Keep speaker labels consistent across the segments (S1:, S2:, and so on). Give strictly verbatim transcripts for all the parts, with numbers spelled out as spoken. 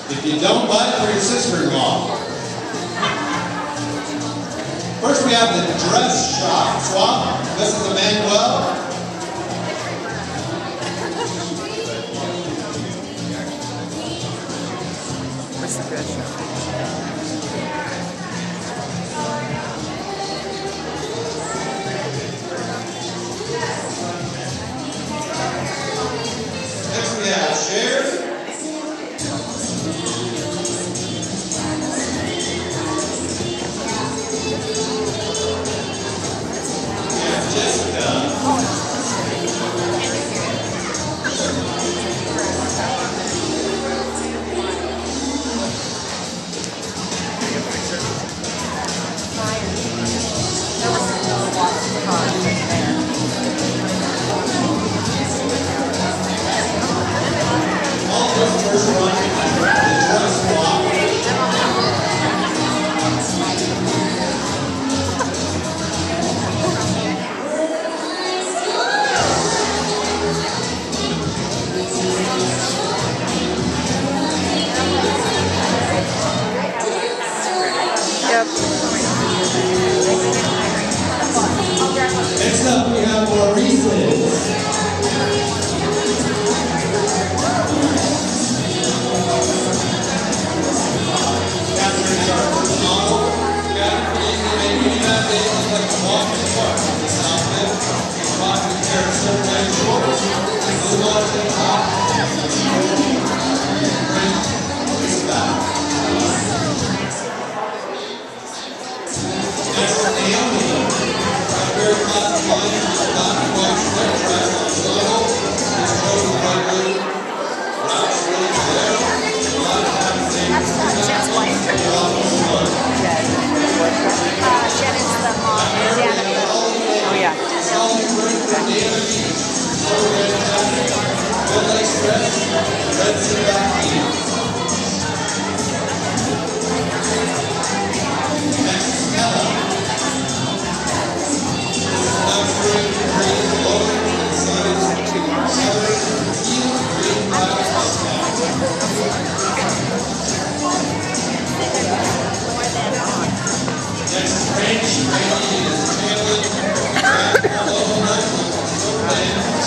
S1: If you don't buy it for your sister-in-law. First we have the dress shop swap. This is Emmanuel.
S2: What's the dress shop?
S1: Next we have shares. Next up, we have Maurice's. Catherine's our first model. Catherine, you may be that day look like a walk in the park. This outfit, rocking a pair of silk white shorts, blue on the top, green is back. Next, Naomi. Very classic line, black and white sweat dress on slow. It's chosen by blue. Not really clear. A lot of times they
S3: That's not Jen's wife. Uh, Jen is the mom. Janet.
S2: Oh, yeah.
S1: Solid print from David Beach. Full red jacket. Red lace dress. Red sit-back jeans. Next is Ella. Green, green, glowing, excited, southern, heel, green, black, mustache. Next is Randy. Randy is tailored, black, logo knife with silk bands,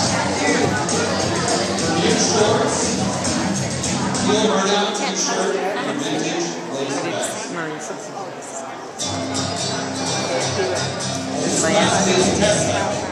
S1: new shorts, heel burnout t-shirt, and vintage lace vest. This last is Tessa.